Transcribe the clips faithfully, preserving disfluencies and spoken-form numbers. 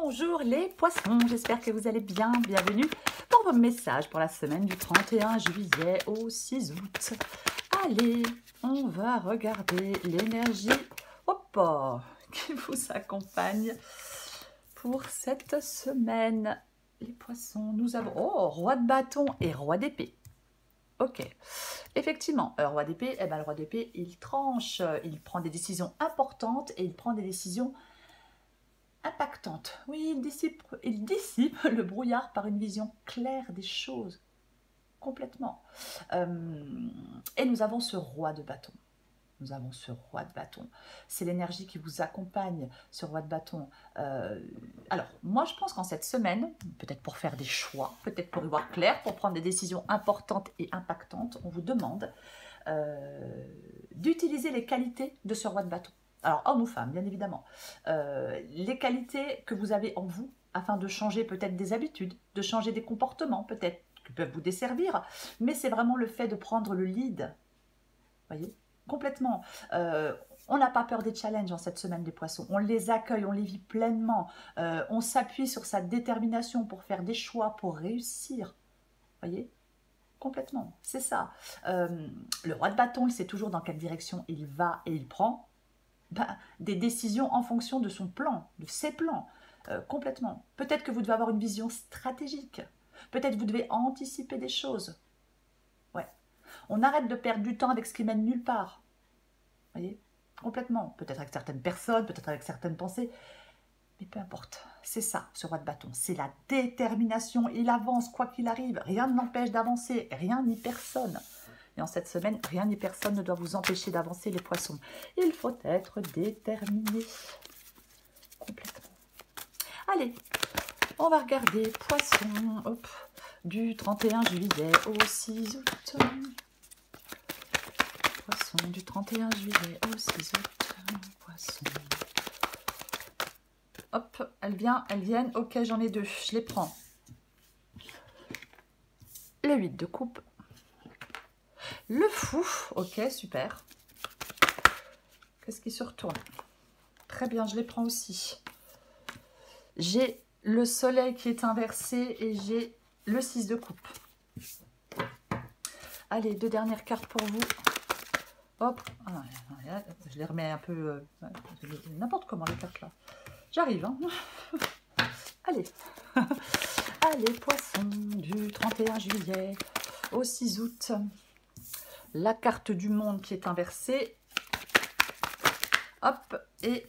Bonjour les poissons, j'espère que vous allez bien. Bienvenue pour vos messages pour la semaine du trente et un juillet au six août. Allez, on va regarder l'énergie hop, qui vous accompagne pour cette semaine. Les poissons, nous avons oh, roi de bâton et roi d'épée. Ok, effectivement, euh, roi d'épée, eh ben, le roi d'épée, il tranche, il prend des décisions importantes et il prend des décisions impactantes. Oui, il dissipe, il dissipe le brouillard par une vision claire des choses, complètement. Euh, et nous avons ce roi de bâton. Nous avons ce roi de bâton. C'est l'énergie qui vous accompagne, ce roi de bâton. Euh, alors, moi, je pense qu'en cette semaine, peut-être pour faire des choix, peut-être pour y voir clair, pour prendre des décisions importantes et impactantes, on vous demande euh, d'utiliser les qualités de ce roi de bâton. Alors, homme ou femme, bien évidemment. Euh, les qualités que vous avez en vous, afin de changer peut-être des habitudes, de changer des comportements, peut-être, qui peuvent vous desservir, mais c'est vraiment le fait de prendre le lead. Vous voyez ? Complètement. Euh, on n'a pas peur des challenges en cette semaine des poissons. On les accueille, on les vit pleinement. Euh, on s'appuie sur sa détermination pour faire des choix, pour réussir. Vous voyez ? Complètement. C'est ça. Euh, le roi de bâton, il sait toujours dans quelle direction il va et il prend ben, des décisions en fonction de son plan, de ses plans. Euh, complètement. Peut-être que vous devez avoir une vision stratégique. Peut-être que vous devez anticiper des choses. Ouais. On arrête de perdre du temps avec ce qui mène nulle part. Vous voyez ? Complètement. Peut-être avec certaines personnes, peut-être avec certaines pensées. Mais peu importe. C'est ça, ce roi de bâton. C'est la détermination. Il avance quoi qu'il arrive. Rien ne l'empêche d'avancer. Rien ni personne. Et en cette semaine, rien ni personne ne doit vous empêcher d'avancer, les poissons. Il faut être déterminé. Complètement. Allez, on va regarder poissons. Hop, du trente et un juillet au six août. Poisson du trente et un juillet au six août. Poisson. Hop, elles viennent, elles viennent. Ok, j'en ai deux. Je les prends. Le huit de coupe. Le fou. Ok, super. Qu'est-ce qui se retourne? Très bien, je les prends aussi. J'ai le soleil qui est inversé et j'ai le six de coupe. Allez, deux dernières cartes pour vous. Hop, ah, je les remets un peu euh, n'importe comment les cartes là. J'arrive, hein. Allez, allez, poisson du trente et un juillet au six août. La carte du monde qui est inversée. Hop, et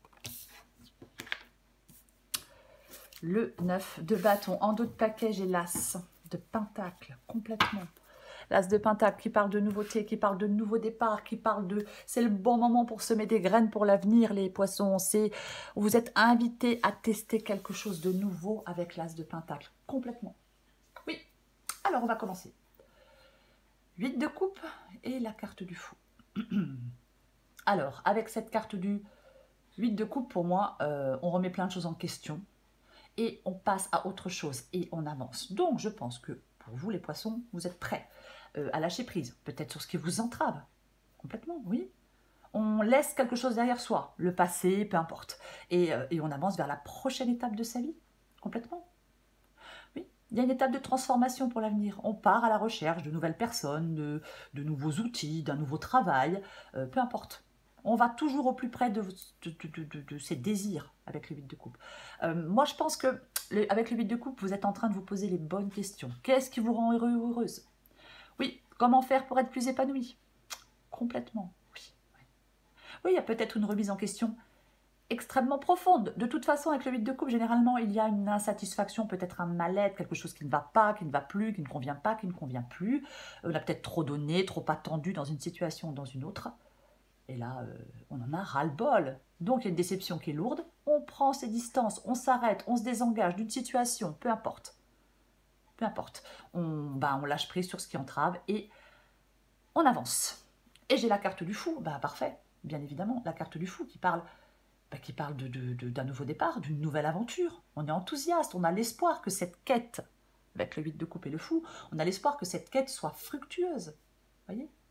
le neuf de bâton. En dos de paquet, j'ai l'as de pentacle, complètement. L'as de pentacle qui parle de nouveauté, qui parle de nouveau départ, qui parle de... C'est le bon moment pour semer des graines pour l'avenir, les poissons. C'est, vous êtes invités à tester quelque chose de nouveau avec l'as de pentacle. Complètement. Oui. Alors, on va commencer. huit de coupe et la carte du fou. Alors, avec cette carte du huit de coupe, pour moi, euh, on remet plein de choses en question. Et on passe à autre chose et on avance. Donc, je pense que pour vous, les poissons, vous êtes prêts euh, à lâcher prise. Peut-être sur ce qui vous entrave. Complètement, oui. On laisse quelque chose derrière soi, le passé, peu importe. Et, euh, et on avance vers la prochaine étape de sa vie. Complètement. Oui, il y a une étape de transformation pour l'avenir. On part à la recherche de nouvelles personnes, de, de nouveaux outils, d'un nouveau travail, euh, peu importe. On va toujours au plus près de, de, de, de, de ses désirs avec le huit de coupe. Euh, moi, je pense que le, avec le huit de coupe, vous êtes en train de vous poser les bonnes questions. Qu'est-ce qui vous rend heureux ou heureuse? Oui, comment faire pour être plus épanoui? Complètement, oui. Oui, il y a peut-être une remise en question extrêmement profonde. De toute façon, avec le huit de coupe, généralement, il y a une insatisfaction, peut-être un mal-être, quelque chose qui ne va pas, qui ne va plus, qui ne convient pas, qui ne convient plus. On a peut-être trop donné, trop attendu dans une situation ou dans une autre. Et là, euh, on en a ras-le-bol. Donc, il y a une déception qui est lourde. On prend ses distances, on s'arrête, on se désengage d'une situation, peu importe. Peu importe. On, ben, on lâche prise sur ce qui entrave et on avance. Et j'ai la carte du fou. Ben, parfait, bien évidemment. La carte du fou qui parle, ben, qui parle de, de, de, d'un nouveau départ, d'une nouvelle aventure. On est enthousiaste, on a l'espoir que cette quête, avec le huit de coupe et le fou, on a l'espoir que cette quête soit fructueuse. Vous voyez ?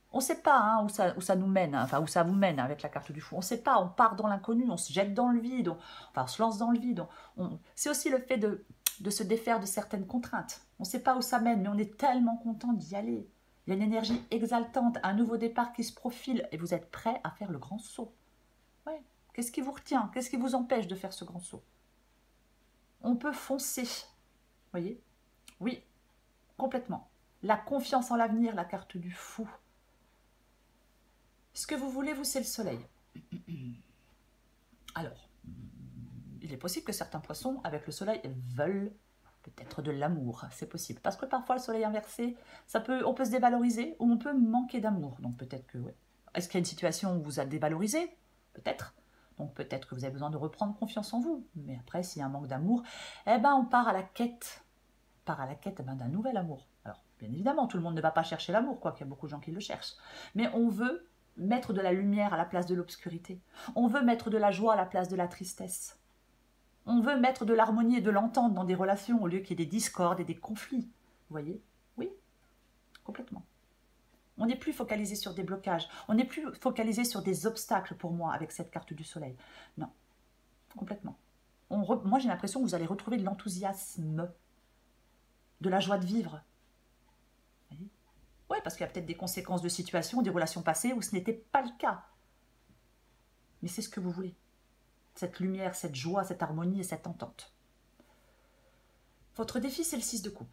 On ne sait pas hein, où, ça, où ça nous mène, hein, enfin où ça vous mène hein, avec la carte du fou. On ne sait pas, on part dans l'inconnu, on se jette dans le vide, on, enfin on se lance dans le vide. On, on... C'est aussi le fait de, de se défaire de certaines contraintes. On ne sait pas où ça mène, mais on est tellement content d'y aller. Il y a une énergie exaltante, un nouveau départ qui se profile et vous êtes prêt à faire le grand saut. Ouais. Qu'est-ce qui vous retient? Qu'est-ce qui vous empêche de faire ce grand saut? On peut foncer, vous voyez? Oui, complètement. La confiance en l'avenir, la carte du fou. Ce que vous voulez, vous, c'est le soleil. Alors, il est possible que certains poissons, avec le soleil, veulent peut-être de l'amour. C'est possible. Parce que parfois, le soleil inversé, ça peut, on peut se dévaloriser ou on peut manquer d'amour. Donc peut-être que, ouais. Est-ce qu'il y a une situation où vous a dévalorisé? Peut-être. Donc peut-être que vous avez besoin de reprendre confiance en vous. Mais après, s'il y a un manque d'amour, eh ben, on part à la quête. On part à la quête eh ben, d'un nouvel amour. Alors, bien évidemment, tout le monde ne va pas chercher l'amour, quoi qu'il y a beaucoup de gens qui le cherchent. Mais on veut mettre de la lumière à la place de l'obscurité. On veut mettre de la joie à la place de la tristesse. On veut mettre de l'harmonie et de l'entente dans des relations au lieu qu'il y ait des discordes et des conflits. Vous voyez? Oui, complètement. On n'est plus focalisé sur des blocages. On n'est plus focalisé sur des obstacles pour moi avec cette carte du soleil. Non, complètement. On re... Moi, j'ai l'impression que vous allez retrouver de l'enthousiasme, de la joie de vivre. Vous voyez? Oui, parce qu'il y a peut-être des conséquences de situations, des relations passées où ce n'était pas le cas. Mais c'est ce que vous voulez. Cette lumière, cette joie, cette harmonie et cette entente. Votre défi, c'est le six de coupe.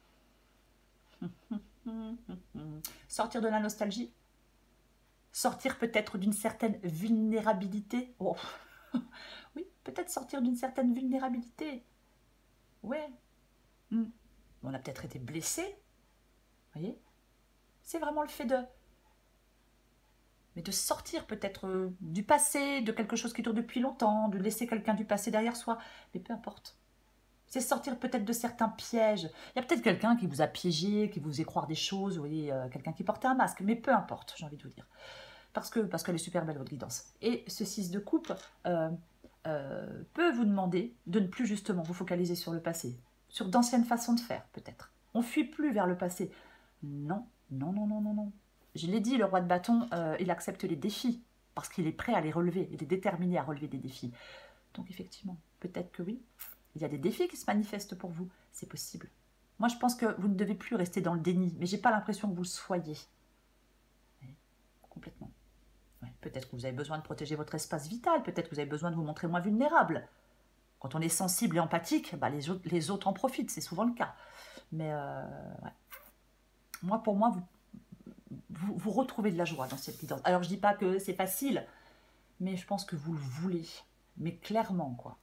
Sortir de la nostalgie. Sortir peut-être d'une certaine vulnérabilité. Oh. Oui, peut-être sortir d'une certaine vulnérabilité. Ouais. On a peut-être été blessé. Vous voyez? C'est vraiment le fait de... Mais de sortir peut-être euh, du passé, de quelque chose qui dure depuis longtemps, de laisser quelqu'un du passé derrière soi. Mais peu importe. C'est sortir peut-être de certains pièges. Il y a peut-être quelqu'un qui vous a piégé, qui vous faisait croire des choses, vous voyez, euh, quelqu'un qui portait un masque. Mais peu importe, j'ai envie de vous dire. Parce que parce qu'elle est super belle, votre guidance. Et ce six de coupe euh, euh, peut vous demander de ne plus justement vous focaliser sur le passé, sur d'anciennes façons de faire peut-être. On ne fuit plus vers le passé. Non, non, non, non, non, non. Je l'ai dit, le roi de bâton, euh, il accepte les défis parce qu'il est prêt à les relever, il est déterminé à relever des défis. Donc effectivement, peut-être que oui, il y a des défis qui se manifestent pour vous, c'est possible. Moi, je pense que vous ne devez plus rester dans le déni, mais j'ai pas l'impression que vous le soyez. Oui, complètement. Ouais, peut-être que vous avez besoin de protéger votre espace vital, peut-être que vous avez besoin de vous montrer moins vulnérable. Quand on est sensible et empathique, bah les, autres, les autres en profitent, c'est souvent le cas. Mais euh, ouais. Moi, pour moi, vous, vous, vous retrouvez de la joie dans cette guidance. Alors, je ne dis pas que c'est facile, mais je pense que vous le voulez. Mais clairement, quoi.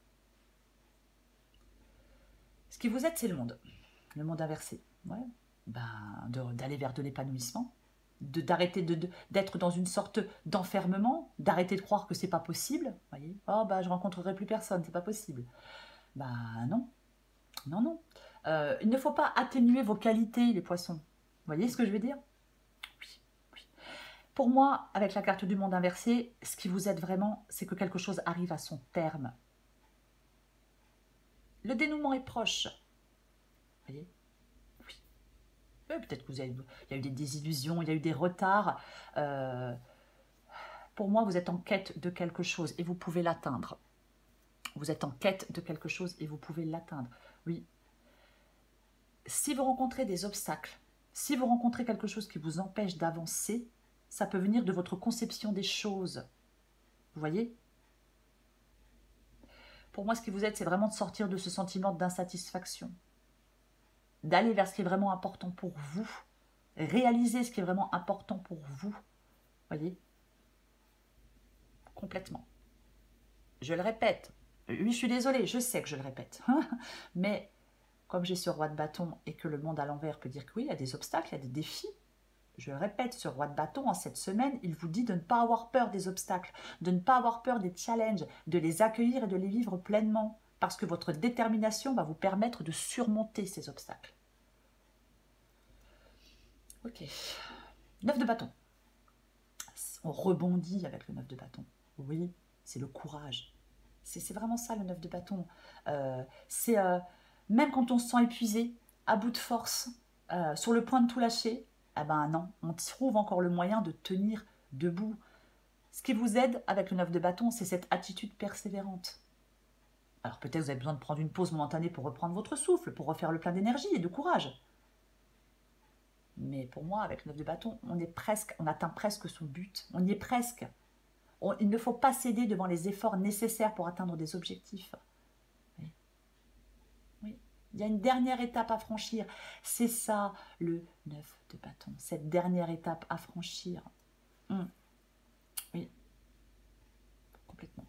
Ce qui vous aide, c'est le monde. Le monde inversé. Ouais. Ben, d'aller vers de l'épanouissement. D'arrêter de, de, d'être dans une sorte d'enfermement, d'arrêter de croire que c'est pas possible. Voyez, oh bah je rencontrerai plus personne, c'est pas possible. Bah non, non, non. Euh, il ne faut pas atténuer vos qualités, les poissons. Vous voyez ce que je veux dire? Oui, oui. Pour moi, avec la carte du monde inversé, ce qui vous aide vraiment, c'est que quelque chose arrive à son terme. Le dénouement est proche. Vous voyez? Peut-être que vous avez, il y a eu des désillusions, il y a eu des retards. Euh, pour moi, vous êtes en quête de quelque chose et vous pouvez l'atteindre. Vous êtes en quête de quelque chose et vous pouvez l'atteindre. Oui. Si vous rencontrez des obstacles, si vous rencontrez quelque chose qui vous empêche d'avancer, ça peut venir de votre conception des choses. Vous voyez? Pour moi, ce qui vous aide, c'est vraiment de sortir de ce sentiment d'insatisfaction. D'aller vers ce qui est vraiment important pour vous. Réaliser ce qui est vraiment important pour vous. Voyez? Complètement. Je le répète. Oui, je suis désolée, je sais que je le répète. Mais comme j'ai ce roi de bâton et que le monde à l'envers peut dire que oui, il y a des obstacles, il y a des défis. Je le répète, ce roi de bâton, en cette semaine, il vous dit de ne pas avoir peur des obstacles, de ne pas avoir peur des challenges, de les accueillir et de les vivre pleinement. Parce que votre détermination va vous permettre de surmonter ces obstacles. Ok. neuf de bâton. On rebondit avec le neuf de bâton. Oui, c'est le courage. C'est vraiment ça le neuf de bâton. Euh, c'est euh, même quand on se sent épuisé, à bout de force, euh, sur le point de tout lâcher, Ah ben non, on trouve encore le moyen de tenir debout. Ce qui vous aide avec le neuf de bâton, c'est cette attitude persévérante. Alors peut-être vous avez besoin de prendre une pause momentanée pour reprendre votre souffle, pour refaire le plein d'énergie et de courage. Mais pour moi, avec le neuf de bâton, on est presque, on atteint presque son but. On y est presque. On, il ne faut pas céder devant les efforts nécessaires pour atteindre des objectifs. Oui. Oui. Il y a une dernière étape à franchir. C'est ça, le neuf de bâton. Cette dernière étape à franchir. Hum. Oui. Complètement.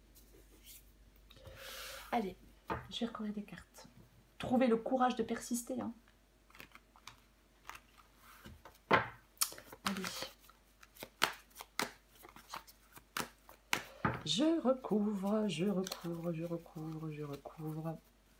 Allez, je vais recorrer des cartes. Trouvez le courage de persister. Hein. Allez. Je recouvre, je recouvre, je recouvre, je recouvre.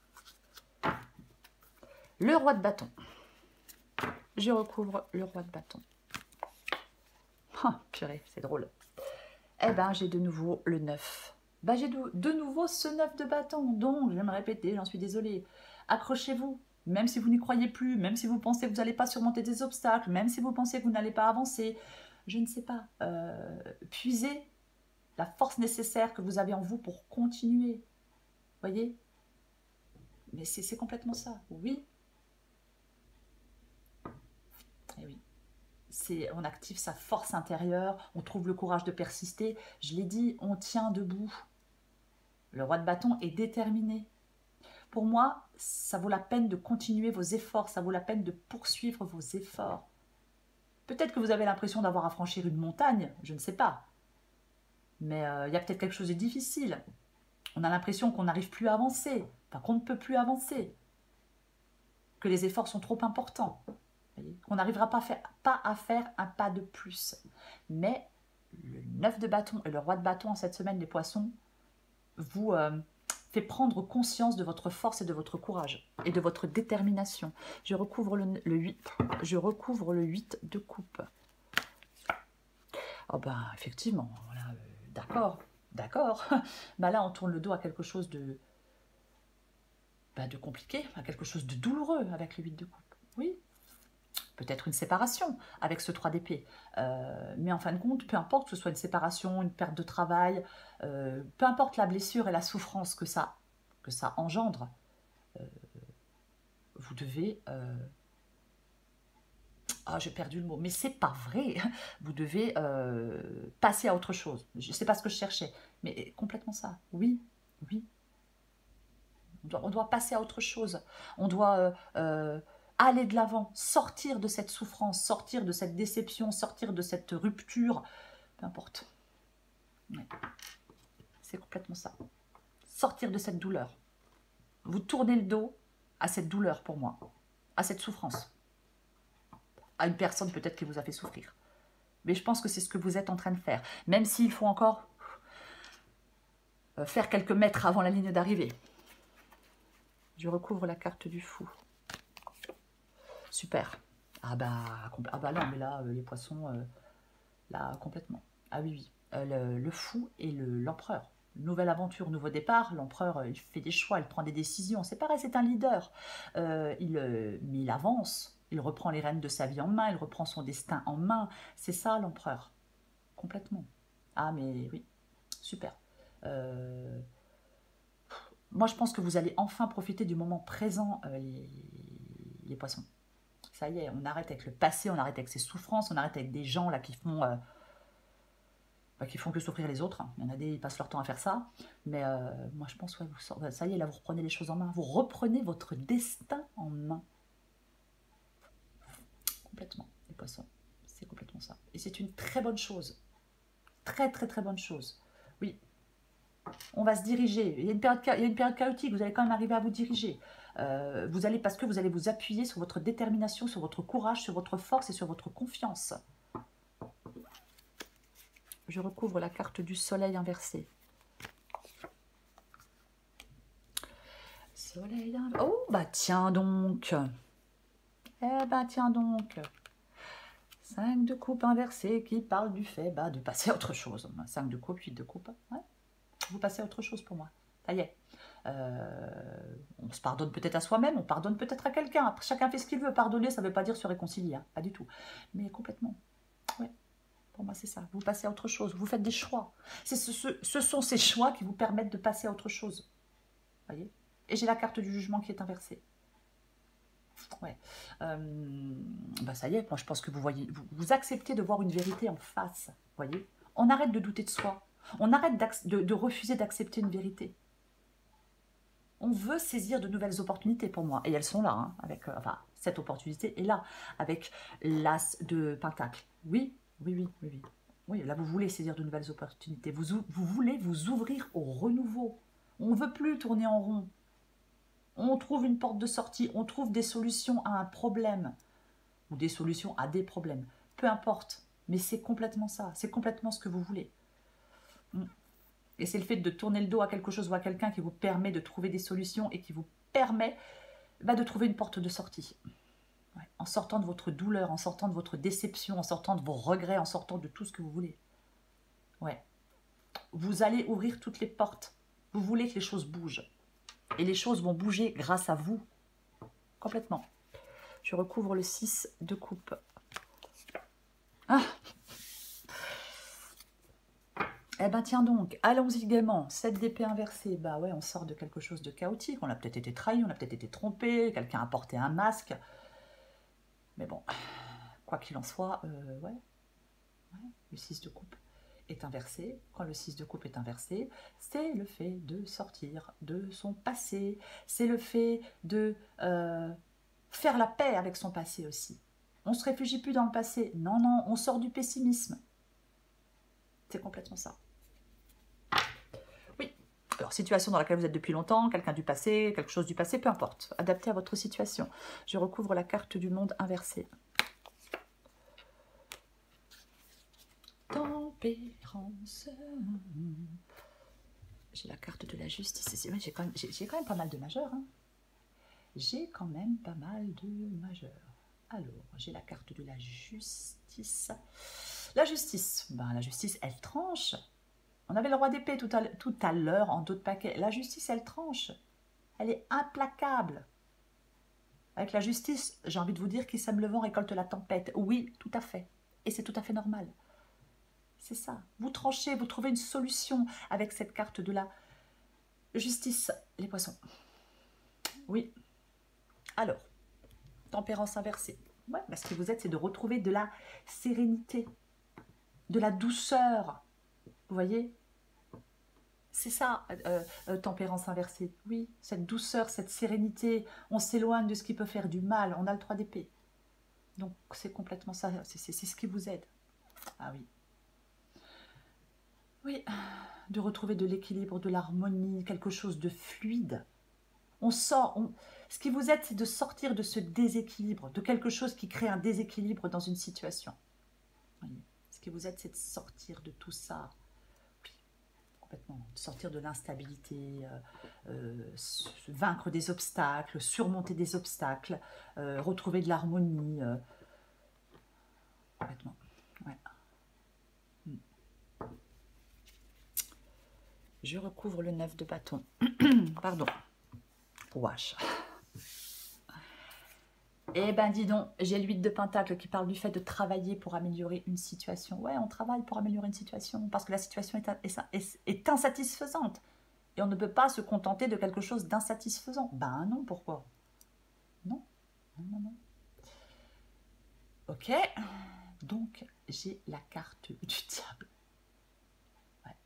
Le roi de bâton. Je recouvre le roi de bâton. Oh, purée, c'est drôle. Eh ben, j'ai de nouveau le neuf. Ben, j'ai de, de nouveau ce neuf de bâton. Donc, je vais me répéter, j'en suis désolée. Accrochez-vous, même si vous n'y croyez plus, même si vous pensez que vous n'allez pas surmonter des obstacles, même si vous pensez que vous n'allez pas avancer. Je ne sais pas. Euh, puisez la force nécessaire que vous avez en vous pour continuer. Voyez? Mais c'est complètement ça. Oui. Et oui. On active sa force intérieure, on trouve le courage de persister. Je l'ai dit, on tient debout. Le roi de bâton est déterminé. Pour moi, ça vaut la peine de continuer vos efforts, ça vaut la peine de poursuivre vos efforts. Peut-être que vous avez l'impression d'avoir à franchir une montagne, je ne sais pas. Mais il euh, y a peut-être quelque chose de difficile. On a l'impression qu'on n'arrive plus à avancer, enfin qu'on ne peut plus avancer, que les efforts sont trop importants. On n'arrivera pas, pas à faire un pas de plus. Mais le neuf de bâton et le roi de bâton en cette semaine, les poissons, vous euh, fait prendre conscience de votre force et de votre courage et de votre détermination. Je recouvre le, le huit. Je recouvre le huit de coupe. Oh ben, effectivement, voilà, euh, d'accord, d'accord. Ben là, on tourne le dos à quelque chose de, ben, de compliqué, à quelque chose de douloureux avec le huit de coupe. Oui. Peut-être une séparation avec ce trois d'épée. Euh, mais en fin de compte, peu importe que ce soit une séparation, une perte de travail, euh, peu importe la blessure et la souffrance que ça, que ça engendre, euh, vous devez... Euh... Ah, j'ai perdu le mot, mais c'est pas vrai. Vous devez euh, passer à autre chose. Je ne sais pas ce que je cherchais, mais complètement ça. Oui, oui. On doit, on doit passer à autre chose. On doit... Euh, euh, aller de l'avant, sortir de cette souffrance, sortir de cette déception, sortir de cette rupture, peu importe. Ouais. C'est complètement ça. Sortir de cette douleur. Vous tournez le dos à cette douleur pour moi, à cette souffrance, à une personne peut-être qui vous a fait souffrir. Mais je pense que c'est ce que vous êtes en train de faire, même s'il faut encore faire quelques mètres avant la ligne d'arrivée. Je recouvre la carte du fou. Super. Ah bah, ah bah non, mais là, euh, les poissons, euh, là, complètement. Ah oui, oui. Euh, le, le fou et l'empereur. Nouvelle aventure, nouveau départ. L'empereur, euh, il fait des choix, il prend des décisions. C'est pareil, c'est un leader. Euh, il, euh, mais il avance. Il reprend les rênes de sa vie en main. Il reprend son destin en main. C'est ça, l'empereur. Complètement. Ah, mais oui. Super. Euh, moi, je pense que vous allez enfin profiter du moment présent, euh, les, les poissons. Ça y est, on arrête avec le passé, on arrête avec ses souffrances, on arrête avec des gens là qui font, euh, bah, qui font que souffrir les autres. Il y en a des, ils passent leur temps à faire ça. Mais euh, moi, je pense, ouais, vous, ça y est, là, vous reprenez les choses en main. Vous reprenez votre destin en main. Complètement, les poissons. C'est complètement ça. Et c'est une très bonne chose. Très, très, très bonne chose. Oui. On va se diriger. Il y a une période, il y a une période chaotique, vous allez quand même arriver à vous diriger. Euh, vous allez, parce que vous allez vous appuyer sur votre détermination, sur votre courage, sur votre force et sur votre confiance. Je recouvre la carte du soleil inversé. Soleil inversé. Oh, bah tiens donc. Eh bah tiens donc. cinq de coupe inversé qui parle du fait bah, de passer à autre chose. cinq de coupe, huit de coupe. Ouais. Vous passez à autre chose pour moi. Ça y est. Euh, on se pardonne peut-être à soi-même, on pardonne peut-être à quelqu'un. Après, chacun fait ce qu'il veut. Pardonner, ça ne veut pas dire se réconcilier, hein, pas du tout. Mais complètement. Ouais. Pour moi, c'est ça. Vous passez à autre chose. Vous faites des choix. Ce, ce, ce sont ces choix qui vous permettent de passer à autre chose. Voyez. Et j'ai la carte du jugement qui est inversée. Ouais. Euh, bah ça y est, moi je pense que vous voyez, vous, vous acceptez de voir une vérité en face. Voyez. On arrête de douter de soi. On arrête de, de refuser d'accepter une vérité. On veut saisir de nouvelles opportunités pour moi. Et elles sont là. Hein, avec, euh, enfin, cette opportunité est là. Avec l'as de Pentacle. Oui, oui, oui, oui, oui. Oui, là, vous voulez saisir de nouvelles opportunités. Vous, vous voulez vous ouvrir au renouveau. On ne veut plus tourner en rond. On trouve une porte de sortie. On trouve des solutions à un problème. Ou des solutions à des problèmes. Peu importe. Mais c'est complètement ça. C'est complètement ce que vous voulez. Et c'est le fait de tourner le dos à quelque chose ou à quelqu'un qui vous permet de trouver des solutions et qui vous permet bah, de trouver une porte de sortie. Ouais. En sortant de votre douleur, en sortant de votre déception, en sortant de vos regrets, en sortant de tout ce que vous voulez. Ouais. Vous allez ouvrir toutes les portes. Vous voulez que les choses bougent. Et les choses vont bouger grâce à vous. Complètement. Je recouvre le six de coupe. Ah! Eh ben tiens donc, allons-y gaiement. sept d'épée inversée. Bah ouais, on sort de quelque chose de chaotique. On a peut-être été trahi, on a peut-être été trompé. Quelqu'un a porté un masque. Mais bon, quoi qu'il en soit, euh, ouais. ouais. Le six de coupe est inversé. Quand le six de coupe est inversé, c'est le fait de sortir de son passé. C'est le fait de euh, faire la paix avec son passé aussi. On ne se réfugie plus dans le passé. Non, non, on sort du pessimisme. C'est complètement ça. Oui. Alors, situation dans laquelle vous êtes depuis longtemps, quelqu'un du passé, quelque chose du passé, peu importe. Adapté à votre situation. Je recouvre la carte du monde inversée. Tempérance. J'ai la carte de la justice. J'ai quand, quand même pas mal de majeurs. Hein. J'ai quand même pas mal de majeurs. Alors, j'ai la carte de la justice. La justice. Ben, la justice, elle tranche. On avait le roi d'épée tout à, tout à l'heure en dos de paquet. La justice, elle tranche. Elle est implacable. Avec la justice, j'ai envie de vous dire, qui sème le vent récolte la tempête. Oui, tout à fait. Et c'est tout à fait normal. C'est ça. Vous tranchez, vous trouvez une solution avec cette carte de la justice, les poissons. Oui. Alors, tempérance inversée. Ouais, bah, ce que vous êtes, c'est de retrouver de la sérénité, de la douceur. Vous voyez? C'est ça, euh, euh, tempérance inversée. Oui, cette douceur, cette sérénité. On s'éloigne de ce qui peut faire du mal. On a le trois d'épée. Donc, c'est complètement ça. C'est ce qui vous aide. Ah oui. Oui, de retrouver de l'équilibre, de l'harmonie, quelque chose de fluide. On sort, on... ce qui vous aide, c'est de sortir de ce déséquilibre, de quelque chose qui crée un déséquilibre dans une situation. Voyez. Ce qui vous aide, c'est de sortir de tout ça. Oui, complètement. De sortir de l'instabilité, euh, euh, vaincre des obstacles, surmonter des obstacles, euh, retrouver de l'harmonie. Euh... Complètement. Ouais. Je recouvre le neuf de bâton. Pardon. Wesh. Eh ben dis donc, j'ai l'huile de pentacle qui parle du fait de travailler pour améliorer une situation. Ouais, on travaille pour améliorer une situation parce que la situation est, est, est, est insatisfaisante. Et on ne peut pas se contenter de quelque chose d'insatisfaisant. Ben non, pourquoi? Non, non, non, non. Ok, donc j'ai la carte du diable. Ouais.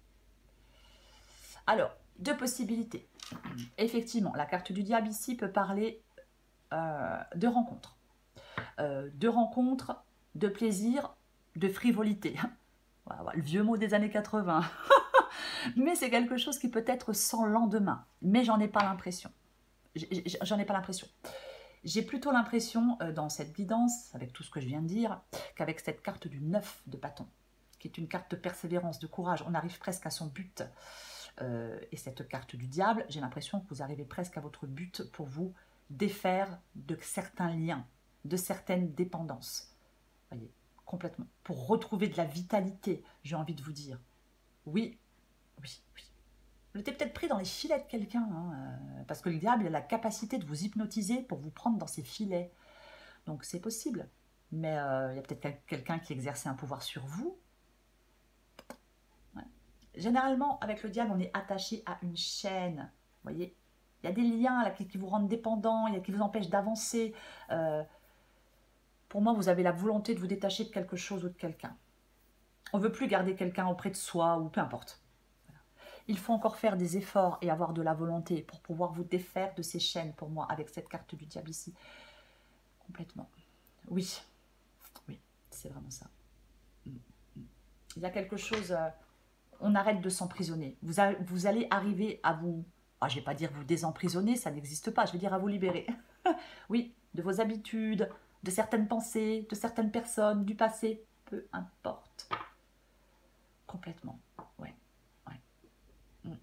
Alors, deux possibilités. Effectivement, la carte du diable ici peut parler euh, de rencontres. Euh, de rencontres, de plaisir, de frivolité. Voilà, le vieux mot des années quatre-vingts. Mais c'est quelque chose qui peut être sans lendemain. Mais j'en ai pas l'impression. J'en ai pas l'impression. J'ai plutôt l'impression, euh, dans cette guidance, avec tout ce que je viens de dire, qu'avec cette carte du neuf de bâton, qui est une carte de persévérance, de courage, on arrive presque à son but. Euh, et cette carte du diable, j'ai l'impression que vous arrivez presque à votre but pour vous défaire de certains liens, de certaines dépendances. Vous voyez, complètement. Pour retrouver de la vitalité, j'ai envie de vous dire. Oui, oui, oui. Vous êtes peut-être pris dans les filets de quelqu'un, hein, euh, parce que le diable a la capacité de vous hypnotiser pour vous prendre dans ses filets. Donc c'est possible. Mais euh, il y a peut-être quelqu'un qui exerçait un pouvoir sur vous. Ouais. Généralement, avec le diable, on est attaché à une chaîne. Vous voyez, il y a des liens là, qui, qui vous rendent dépendants, il y a, qui vous empêchent d'avancer. Euh, pour moi, vous avez la volonté de vous détacher de quelque chose ou de quelqu'un. On ne veut plus garder quelqu'un auprès de soi ou peu importe. Voilà. Il faut encore faire des efforts et avoir de la volonté pour pouvoir vous défaire de ces chaînes, pour moi, avec cette carte du diable ici. Complètement. Oui. Oui, c'est vraiment ça. Il y a quelque chose... Euh, on arrête de s'emprisonner. Vous, vous allez arriver à vous... Ah, je ne vais pas dire vous désemprisonner, ça n'existe pas. Je vais dire à vous libérer. Oui, de vos habitudes, de certaines pensées, de certaines personnes, du passé. Peu importe. Complètement. Ouais. Ouais. Mm.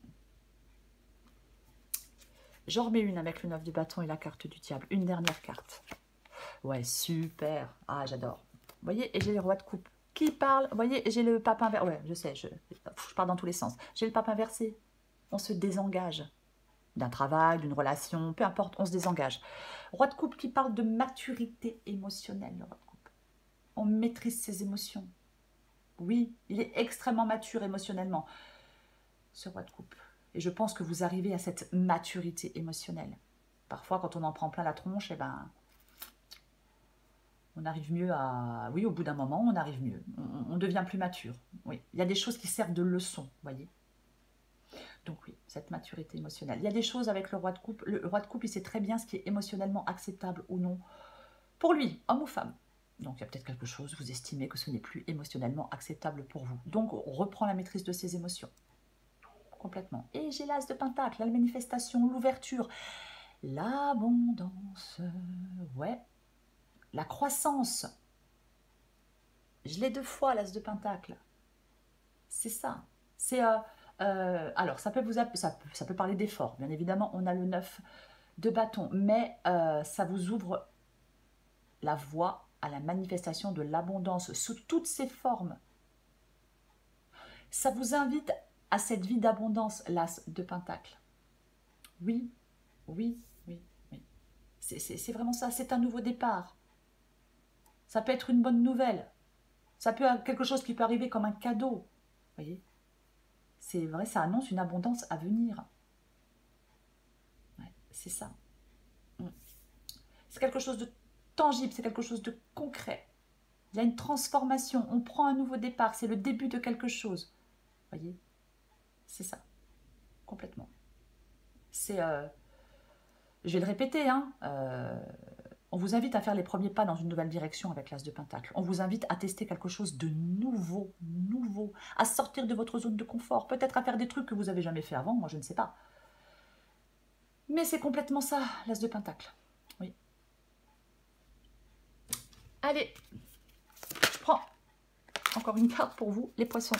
J'en remets une avec le neuf de bâton et la carte du diable. Une dernière carte. Ouais, super. Ah, j'adore. Vous voyez, et j'ai le roi de coupe qui parle. Vous voyez, j'ai le pape inversé. Ouais, je sais, je, je pars dans tous les sens. J'ai le pape inversé. On se désengage d'un travail, d'une relation, peu importe, on se désengage. Roi de coupe qui parle de maturité émotionnelle, le roi de coupe. On maîtrise ses émotions. Oui, il est extrêmement mature émotionnellement, ce roi de coupe. Et je pense que vous arrivez à cette maturité émotionnelle. Parfois, quand on en prend plein la tronche, eh ben, on arrive mieux à... Oui, au bout d'un moment, on arrive mieux. On, on devient plus mature. Oui, il y a des choses qui servent de leçon, vous voyez. Donc oui, cette maturité émotionnelle. Il y a des choses avec le roi de coupe. Le roi de coupe, il sait très bien ce qui est émotionnellement acceptable ou non pour lui, homme ou femme. Donc il y a peut-être quelque chose, vous estimez que ce n'est plus émotionnellement acceptable pour vous. Donc on reprend la maîtrise de ses émotions. Complètement. Et j'ai l'as de pentacle, la manifestation, l'ouverture, l'abondance, ouais, la croissance. Je l'ai deux fois, l'as de pentacle. C'est ça. C'est... Euh, euh, alors, ça peut, vous, ça, peut, ça peut parler d'effort. Bien évidemment, on a le neuf de bâton. Mais euh, ça vous ouvre la voie à la manifestation de l'abondance sous toutes ses formes. Ça vous invite à cette vie d'abondance, l'as de pentacle. Oui, oui, oui, oui. C'est vraiment ça. C'est un nouveau départ. Ça peut être une bonne nouvelle. Ça peut être quelque chose qui peut arriver comme un cadeau. Vous voyez? C'est vrai, ça annonce une abondance à venir. Ouais, c'est ça. C'est quelque chose de tangible, c'est quelque chose de concret. Il y a une transformation, on prend un nouveau départ, c'est le début de quelque chose. Vous voyez? C'est ça, complètement. C'est, euh, je vais le répéter, hein, euh, on vous invite à faire les premiers pas dans une nouvelle direction avec l'as de pentacle. On vous invite à tester quelque chose de nouveau, nouveau, à sortir de votre zone de confort, peut-être à faire des trucs que vous n'avez jamais fait avant, moi je ne sais pas. Mais c'est complètement ça, l'as de pentacle. Oui. Allez, je prends encore une carte pour vous, les poissons.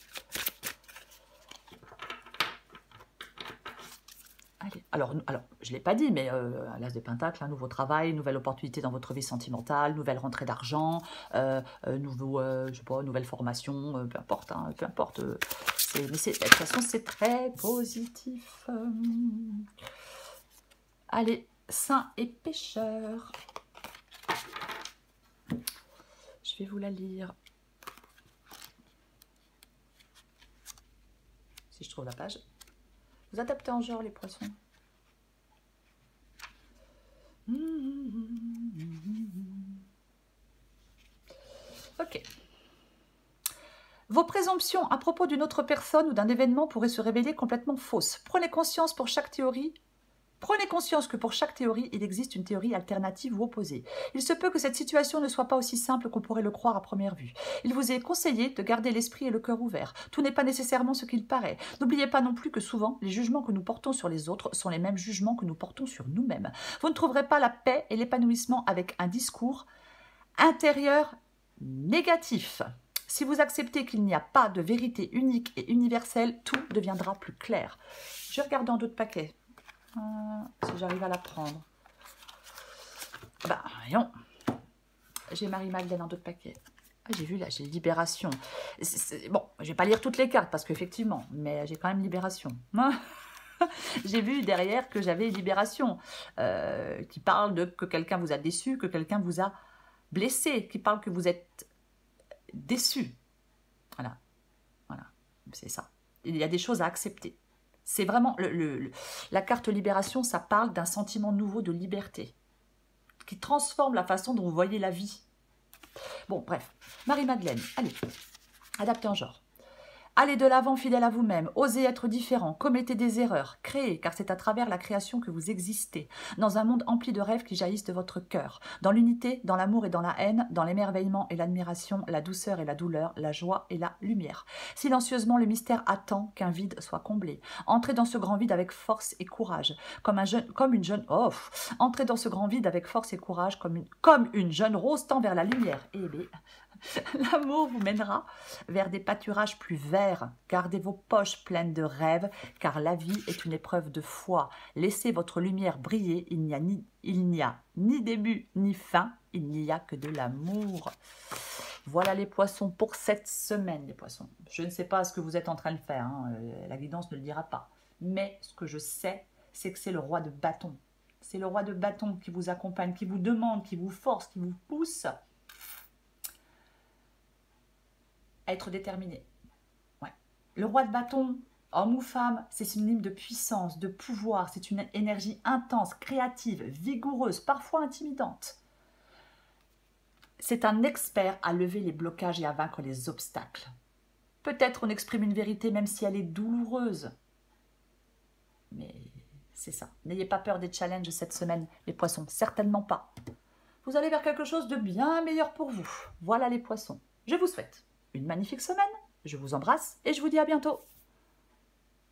Allez. Alors, alors, je ne l'ai pas dit, mais euh, l'as de pentacle, un nouveau travail, nouvelle opportunité dans votre vie sentimentale, nouvelle rentrée d'argent, euh, euh, nouveau, euh, je sais pas, nouvelle formation, euh, peu importe, hein, peu importe. Euh, mais de toute façon, c'est très positif. Euh, allez, saints et pécheurs. Je vais vous la lire. Si je trouve la page. Vous adaptez en genre les poissons. Ok. Vos présomptions à propos d'une autre personne ou d'un événement pourraient se révéler complètement fausses. Prenez conscience pour chaque théorie. Prenez conscience que pour chaque théorie, il existe une théorie alternative ou opposée. Il se peut que cette situation ne soit pas aussi simple qu'on pourrait le croire à première vue. Il vous est conseillé de garder l'esprit et le cœur ouverts. Tout n'est pas nécessairement ce qu'il paraît. N'oubliez pas non plus que souvent, les jugements que nous portons sur les autres sont les mêmes jugements que nous portons sur nous-mêmes. Vous ne trouverez pas la paix et l'épanouissement avec un discours intérieur négatif. Si vous acceptez qu'il n'y a pas de vérité unique et universelle, tout deviendra plus clair. Je regarde dans d'autres paquets. Euh, si j'arrive à la prendre. Bah, voyons. J'ai Marie-Madeleine en d'autres paquets. J'ai vu là, j'ai libération. C'est- c'est- Bon, je vais pas lire toutes les cartes parce qu'effectivement, mais j'ai quand même libération. J'ai vu derrière que j'avais libération, euh, qui parle de que quelqu'un vous a déçu, que quelqu'un vous a blessé, qui parle que vous êtes déçu. Voilà, voilà, c'est ça. Il y a des choses à accepter. C'est vraiment, le, le- le- la carte libération, ça parle d'un sentiment nouveau de liberté, qui transforme la façon dont vous voyez la vie. Bon, bref, Marie-Madeleine, allez, adaptez en genre. Allez de l'avant fidèle à vous-même, osez être différent, commettez des erreurs, créez, car c'est à travers la création que vous existez, dans un monde empli de rêves qui jaillissent de votre cœur, dans l'unité, dans l'amour et dans la haine, dans l'émerveillement et l'admiration, la douceur et la douleur, la joie et la lumière. Silencieusement, le mystère attend qu'un vide soit comblé. Entrez dans ce grand vide avec force et courage, comme, un jeune, comme une jeune... Oh, entrez dans ce grand vide avec force et courage, comme une, comme une jeune rose tend vers la lumière. Eh bien... L'amour vous mènera vers des pâturages plus verts. Gardez vos poches pleines de rêves, car la vie est une épreuve de foi. Laissez votre lumière briller, il n'y a ni, il n'y a ni début ni fin, il n'y a que de l'amour. Voilà les poissons pour cette semaine, les poissons. Je ne sais pas ce que vous êtes en train de faire, hein. La guidance ne le dira pas. Mais ce que je sais, c'est que c'est le roi de bâton. C'est le roi de bâton qui vous accompagne, qui vous demande, qui vous force, qui vous pousse être déterminé. Ouais. Le roi de bâton, homme ou femme, c'est synonyme de puissance, de pouvoir. C'est une énergie intense, créative, vigoureuse, parfois intimidante. C'est un expert à lever les blocages et à vaincre les obstacles. Peut-être on exprime une vérité même si elle est douloureuse. Mais c'est ça. N'ayez pas peur des challenges cette semaine, les poissons. Certainement pas. Vous allez vers quelque chose de bien meilleur pour vous. Voilà les poissons. Je vous souhaite une magnifique semaine, je vous embrasse et je vous dis à bientôt.